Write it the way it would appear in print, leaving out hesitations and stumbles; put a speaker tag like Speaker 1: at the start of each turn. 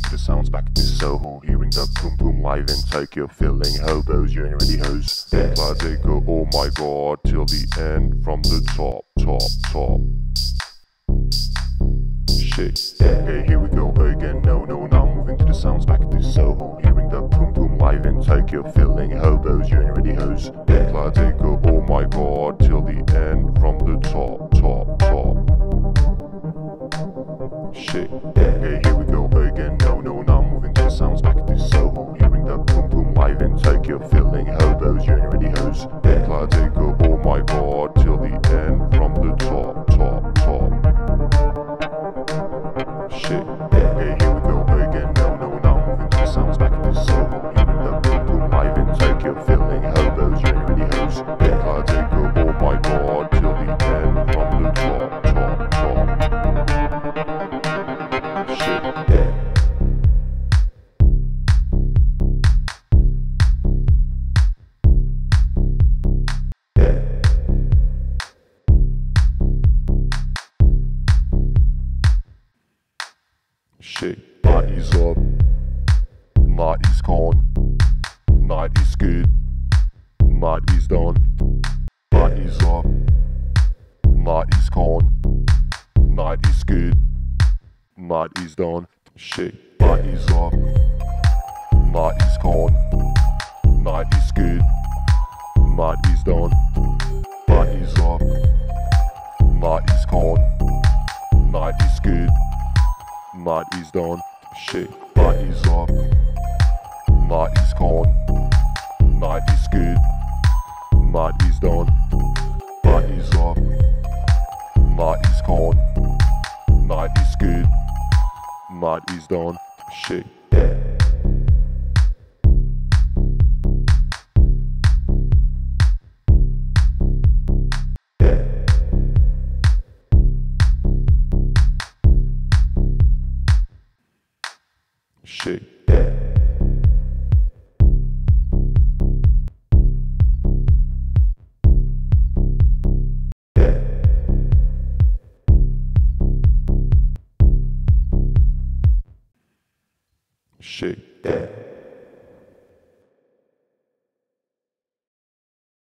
Speaker 1: to the sounds back to Soho, hearing the boom boom live in Tokyo, feeling hobos, you ain't ready hoes. Classic, oh my god, till the end from the top. Shit, hey, here we go again, no, now moving to the sounds back to Soho, hearing the boom boom live in Tokyo, feeling hobos, you ain't ready hoes. Classic, oh my god, till the end from the top. Shit, hey, here we go again, no, now moving to the sounds back to Soho, hearing the boom boom live in Tokyo, feeling hobos, you ain't ready hoes. Classic, oh my god, till the end from the top. Shit, hey, here we go again, no, now moving to the sounds back to Soho, hearing the boom boom live in Tokyo, feeling hobos, you ain't ready hoes. Classic, oh my god, till the end from the top. Shit, night is up, night is gone, night is good, night is done. Night is up, night is gone, night is good, night is done. Shit, night is up, night is gone, night is good, night is done. Night is up, night is gone, night is good, night is done. Shit, night is up, night is gone, night is good, night is done. Night is up, night is gone, night is good, night is done. Shit. Shit. Shit.